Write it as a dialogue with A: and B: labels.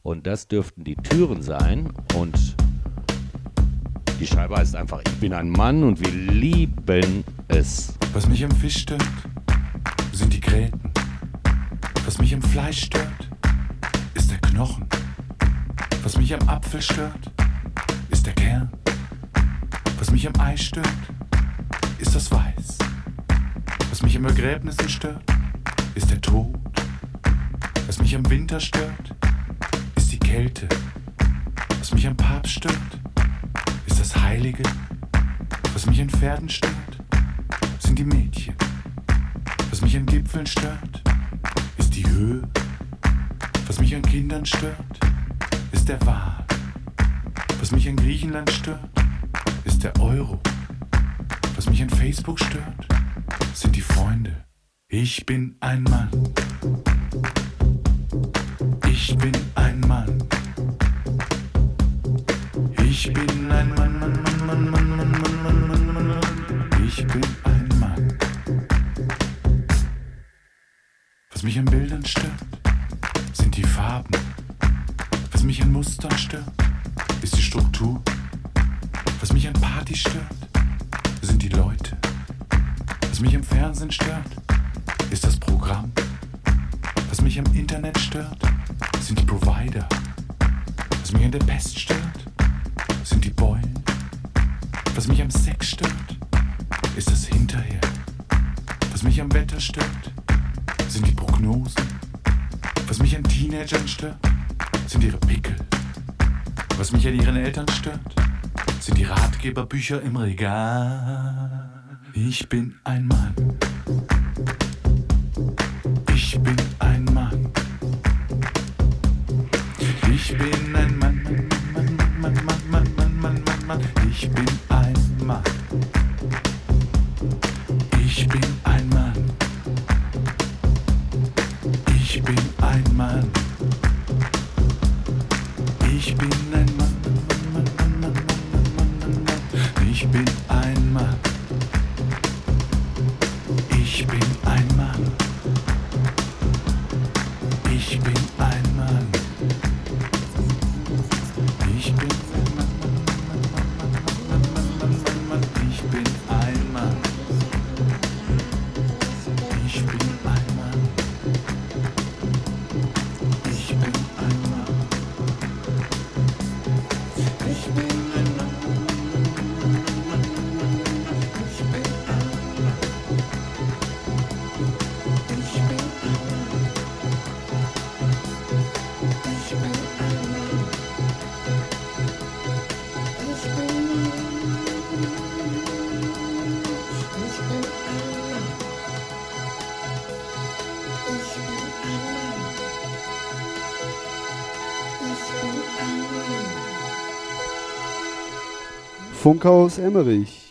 A: Und das dürften die Türen sein. Und die Scheibe heißt einfach Ich bin ein Mann und wir lieben es.
B: Was mich am Fisch stört, sind die Gräten. Was mich am Fleisch stört, ist der Knochen. Was mich am Apfel stört, ist der Kern. Was mich am Ei stört, ist das Weiß. Was mich am Begräbnissen stört, ist der Tod. Was mich am Winter stört, ist die Kälte. Was mich am Papst stört, ist das Heilige. Was mich an Pferden stört, sind die Mädchen. Was mich an Gipfeln stört, ist die Höhe. Was mich an Kindern stört, ist der Wal. Was mich an Griechenland stört, ist der Euro. Was mich an Facebook stört, sind die Freunde. Ich bin ein Mann. Ich bin ein Mann. Ich bin ein Mann, Mann, Mann, Mann, Mann, Mann, Mann, Mann, Mann, Mann, Mann. Ich bin ein Mann. Was mich an Bildern stört, sind die Farben. Was mich an Mustern stört, ist die Struktur. Was mich an Partys stört, sind die Leute. Was mich am Fernsehen stört, ist das Programm. Was mich am Internet stört, sind die Provider. Was mich an der Pest stört, sind die Beulen. Was mich am Sex stört, ist das Hinterher. Was mich am Wetter stört, sind die Prognosen. Was mich an Teenagern stört, sind ihre Pickel. Was mich an ihren Eltern stört, sind die Ratgeberbücher im Regal. Ich bin ein Mann. Ich bin ein Mann. Ich bin ein Mann, Mann, Mann, Mann, Mann, Mann, Mann, Mann, Mann, Mann. Ich bin ein Mann. Ich bin ein Mann. Ich bin ein Mann. Ich bin ein Mann, Mann, Mann, Mann, Mann, Mann, Mann, Mann. Ich bin ein Mann. Ich bin ein Mann. Ich bin ein Mann. Ich bin ein Mann. Ich bin ein Mann. Ich bin ein Mann. Ich bin ein Mann. Ich bin ein Mann. Ich bin ein Mann. Ich bin ein Mann. Ich bin ein Mann. Ich bin ein
C: Funkhaus Emmerich.